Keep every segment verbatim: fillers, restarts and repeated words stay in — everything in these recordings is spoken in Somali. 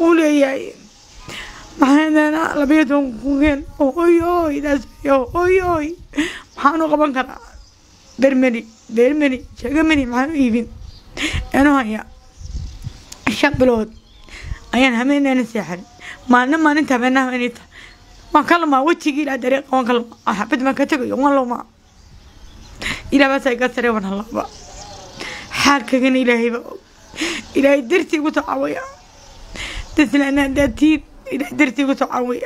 ولياي maxaana labiyo toban kun ooy daasyo ooy maxaanu qaban karaa dermani dermani jagamani maxaanu iibin anoo haya shan bilood ayaan hameenana seexan maalin maalinta habeenaha inta waan kalma wajigii ila dariiq waan kalma xabad ma ka tagayo waan loma ila bas ay ka sareewan halaba xaalkagan ilaahay ba ilaahay dartii ugu tacawaya dadna dadtii إلى درتي وتعوية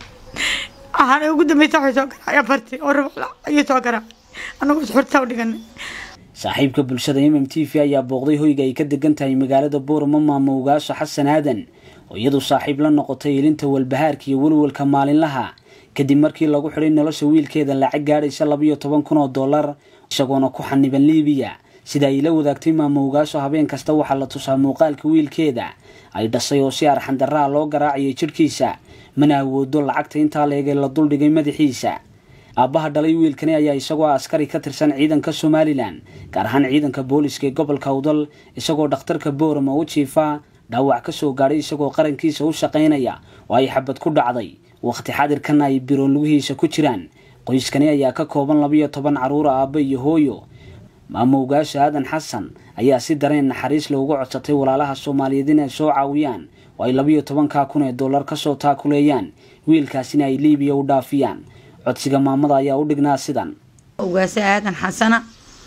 أنا أقول دمي تحوي سكر يا فرتي أوربلا أي سكر أنا قلت حرت أودي كن صاحبك بالشدة يمم تيفي يا بغضي هو يجي كده جنت هاي مقالة دبور ماما موجاش حسن هذا ويدو صاحب لنا قطيل أنت والبهار كي يقولوا الكمال لها كدي مركي لقوا حرين لا سويل كذا اللي عجاري سلبية طبعا كنا دولار شجونا كحني بن ليبيا سيدا يلو ذاك تيما موجاش هبين كستوى حلا تصام مقال كويل كذا ay dhasay oo si arxan daraa loo garaaciyay jirkiisa mana awoodo lacagta inta leegay la dul dhigay madaxiisa aabaha dhalay wiilkani ayaa isagoo askari ka tirsan ciidanka Soomaaliland gaar ahaan ciidanka booliska gobolka Awdal isagoo dhakhtarka Boorama u jiifa dhaawac ka soo gaaray isagoo qarankiisa u shaqeynaya oo ay xabad ku dhacday waqti xadirkan ay biro lugihiisa ku jiraan qoyskani ayaa ka kooban laba iyo toban caruur aaba iyo hooyo maamowgaasha aadan xasan ayaa si dareen naxariis loogu codsatay walaalaha Soomaaliyeed inay soo caawiyaan oo ay laba iyo toban kun oo dollar ka soo taakuleeyaan wiilkaasina ay Liibiya u dhaafiyaan codsiga maamada ayaa u dhignaa sidan ugaasa aadan xasana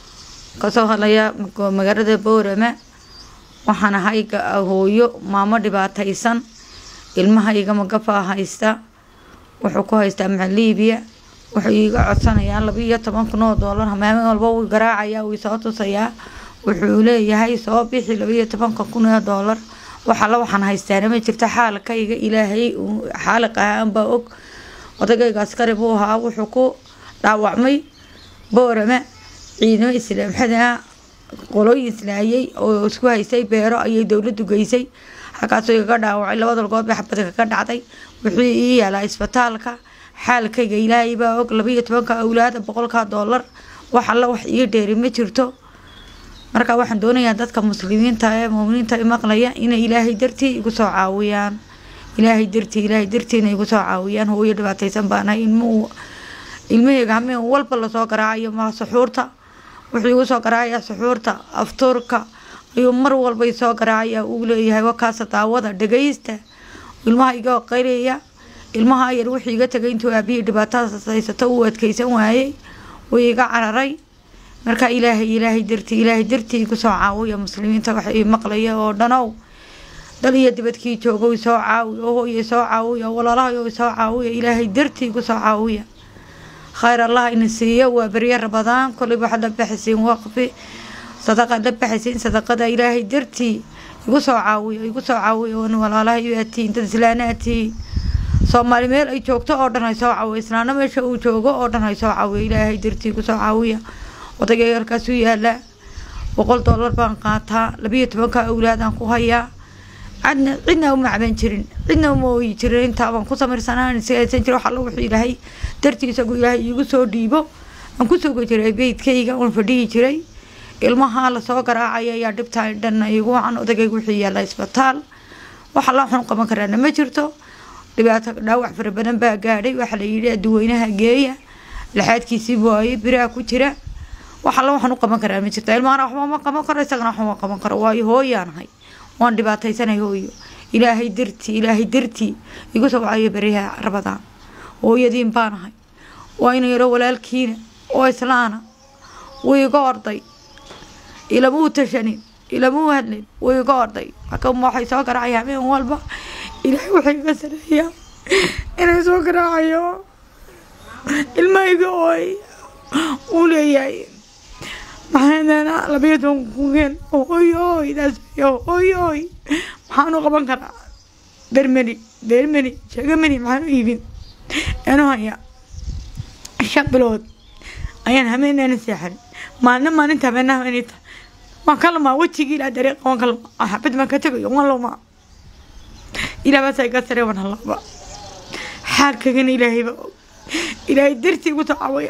ka soo hadlaya magaalada Boorama waxaan ahay hooyo maamo dhibaataysan ilmahayga magafa haysta wuxuu ku haystaa maca Liibiya wuxuu iga codsanayaan laba iyo toban kun oo dollar maalin walba uu garaacaya uu soo tusaya wuxuu leeyahay soo bixi laba iyo toban kun oo dollar waxa la waxaan haystaa ma jirto xaalkayga ilaahay xaalqaan ba og odagayga askari buu ahaa wuxuu ku dhaawacmay Boorama ciidamo islaam xada qolooyin islaayay oo isku haystay beero ayay dawladdu geysay halkaas oo iga dhaawacay labada lugood bay xabad ka dhacday wuxuu ii yaalaa isbitaalka xaalkayga ilaahay baa og laba iyo toban awlaad boqol dollar waxa la wax ii dheeri ma jirto marka waxaan doonayaa dadka muslimiinta ee muuminiinta maqlaya inay ilaahay dartii igu soo caawiyaan ilaahay dartii ilaahay dartii inay igu soo caawiyaan hooyo dhibaataysan baan ahay ilmo ilmahayga ma walba la soo garaayo ma suxuurta wuxuu igu soo garaayaa suxuurta afturka ayuu mar walba soo garaaya uu leeyahay wakaas daawada dhageysta ilmahayga qeyraya ilmaha yar wixii iga tagay intuu aabihi dhibaatada haysato uu adkaysan waayay oo iga cararay marka ilaahay ilaahay dartii ilaahay dartii ku soo caawiyo muslimiinta waxa ay maqlaya oo dhanow daliya dibadkii joogo soo caawiyo oo hooyo soo caawiyo walaalaha oo soo caawiyo ilaahay dartii ku soo caawiyo khayr allah in siiyo waa bariya rabadaan kulli waxa la baxsiin waqfi sadaqa la baxsiin sadaqada ilaahay dartii igu soo caawiyo igu soo caawiyo walaalaha iyo aatiin dad islaanaati Soomaali meel ay joogto oo dhan ay soo caawiyo islaana meesha uu joogo oo dhan ay soo caawiyo ilaahay dartii ku soo caawiyo odagayga halkaas uu yaala boqol dollar baan qaataa laba iyo toban awlaad aan ku hayaa adna cidna uma caban jirin cidna uma ooyi jirin inta baan ku samirsanaan si aysan jiro waxa lagu ilaahay dartii isagu ilaahay igu soo dhiibo aan ku soo jiray beedkayga oo fadhiyi jiray ilmaha la soo garaacay ayaa dhibta dhan igu waxaan odagayga wixii yaala isbitaal waxa la xun qaban karana ma jirto dhibaato dhaawac fara badan baa gaadhay waxa la yiri dadweynaha geeya laxaadkiisii booyay biraa ku jira waxa la waxaan u qaban karaa ma jirto ilmaha waxba ma qaban karo isagana waxba ma qaban karo waayo hooyaanahay waan dhibaataysanay hooyo ilaahay dirti ilaahay dirti igu soo wacay bariha rabadaan hooyadiin baanahay waa inuu yaro walaalkiina oo islaana way iga orday ila muu tashanin ila muu hadlin way iga orday hakam waxay soo garaacay habeen walba ilaahay waxay ka sareeyaa inay soo garaacayo ilmahayga ooy uu leeyahay maxaana laba iyo toban kun ooy ooy daasyo ooy maxaanu qaban karaa dermani dermani jagamani maxaanu iibin anoo haya shan bilood ayaan hameenana seexan maalin maalinta habeenaha inta waan kalma wajigii ila dariiq waan kalma xabad ma ka tagayo waan loma ila bas ay ka sareewan halaba xaalkagan ilaahay ba ilaahay dartii ugu tacawaya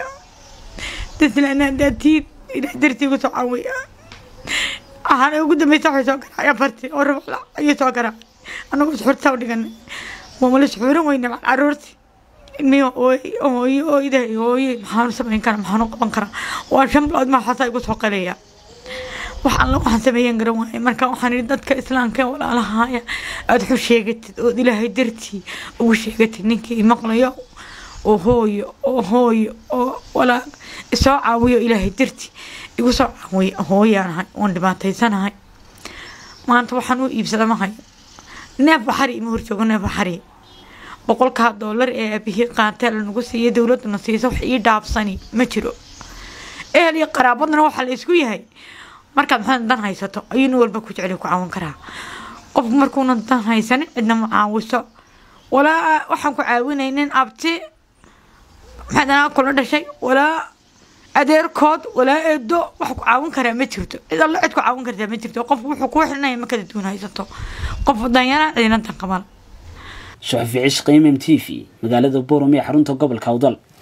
dadna dadtii ilaahay dartii ugu tacawaya أنا أقول دمي سوي سكر يا فرتي أوربلا أي سكر أنا بس حرت أودي كان وملش حورة وين مع عرورتي إني أوي أوي أوي ده أوي محاول سبعين كان محاول بنكرة وعشان بلاد ما حصل يقول فقليا waxaan la waxaan sameeyeen garan waay marka waxaan yiri dadka islaamka walaalaha aad xusheegatid oo ilaahay dartii ugu sheegatid ninkii maqlayo oo hooyo oo hooyo oo wala isoo caawiyo ilaahay dartii igu soo caawiyo hooyanahay oo dhibaataysanahay maanta waxaan u iibsadaa mahay neef baxari ma horjoogo neef baxari boqolka dollar ee bixi qaatay lagu siiyay dawladuna siisay wax ii dhaafsani ma jiro ee li qaraabadna waxa la isku yahay marka maxaan dan haysato ayuu walba ku jecel ku caawin karaa qof markuu dan haysan cidna ma caawiso wala waxaan ku caawinaynin abti maxaan kula dhashay wala adeerkood wala eedo wax ku caawin karaa ma jirto cid alla cid ku caawin kartaa ma jirto qof wuxuu ku xirnay ma kada duun haysato qof danyana cidina tan qaban Shucayb Cishqi M M T V magaalada Boorame xarunta gobolka Awdal